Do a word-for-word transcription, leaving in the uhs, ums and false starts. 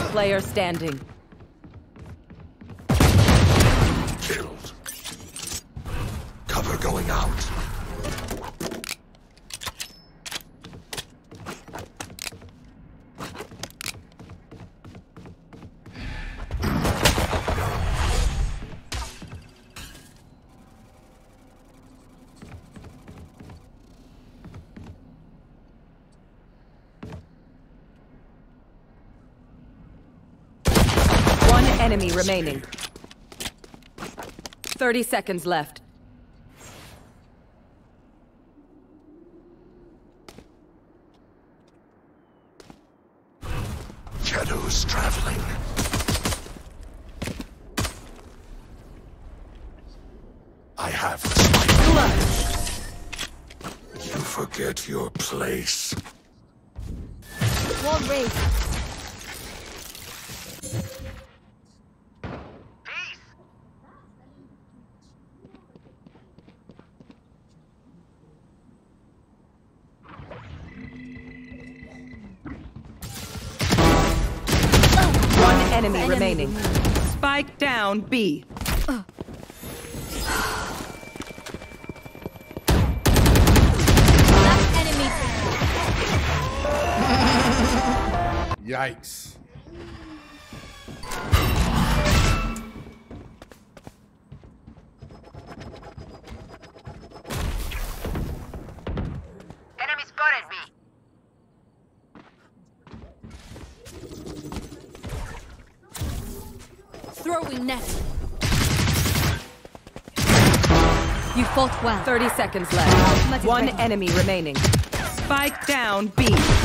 player standing. Killed. Cover going out. Enemy remaining. thirty seconds left. Shadows traveling. I have the spike. You forget your place. Wall raised. Enemy, Enemy remaining. Spike down B. Uh. Last enemy. Yikes. Enemy spotted me. Throwing net. You fought well. thirty seconds left. One enemy remaining. Spike down B.